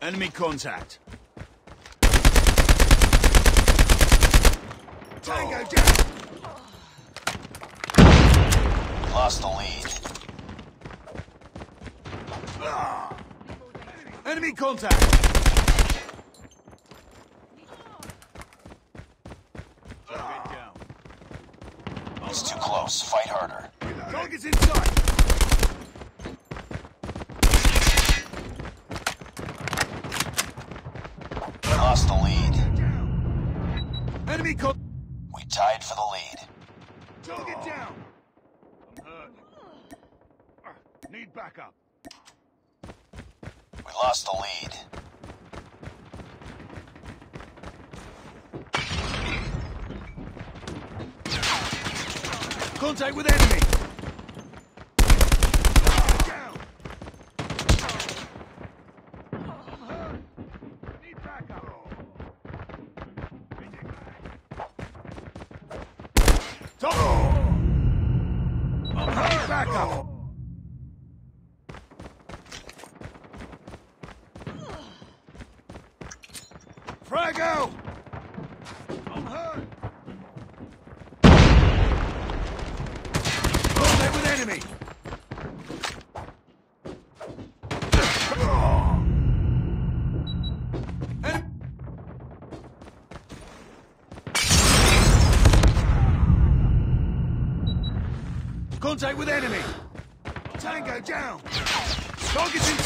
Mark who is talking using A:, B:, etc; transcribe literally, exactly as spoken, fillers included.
A: Enemy contact. Tango down.
B: Lost the lead.
A: Enemy contact. Target down.
B: It's too close. Fight harder.
A: Target's inside.
B: Lost the lead.
A: Enemy con-
B: We tied for the lead.
A: Target down. I'm hurt. Need backup.
B: We lost the lead.
A: Contact with enemy. Down. I'm hurt. Need backup. Top. I'm hurt. Backup. Frag out! I'm hurt! Contact with enemy! En Contact with enemy! Tango down! Target's in